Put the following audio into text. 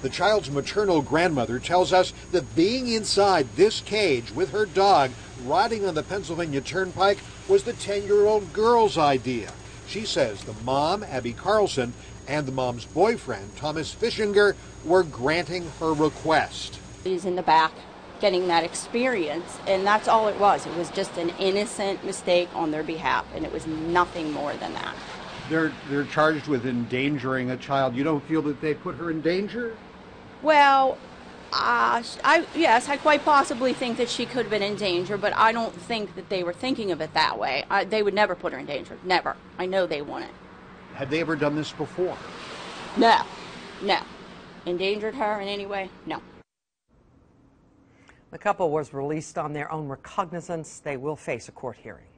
The child's maternal grandmother tells us that being inside this cage with her dog riding on the Pennsylvania Turnpike was the 10-year-old girl's idea. She says the mom, Abby Carlson, and the mom's boyfriend, Thomas Fischinger, were granting her request. He's in the back getting that experience, and that's all it was. It was just an innocent mistake on their behalf, and it was nothing more than that. They're charged with endangering a child. You don't feel that they put her in danger? Well, yes, I quite possibly think that she could have been in danger, but I don't think that they were thinking of it that way. They would never put her in danger, never. I know they wouldn't. Had they ever done this before? No. Endangered her in any way? No. The couple was released on their own recognizance. They will face a court hearing.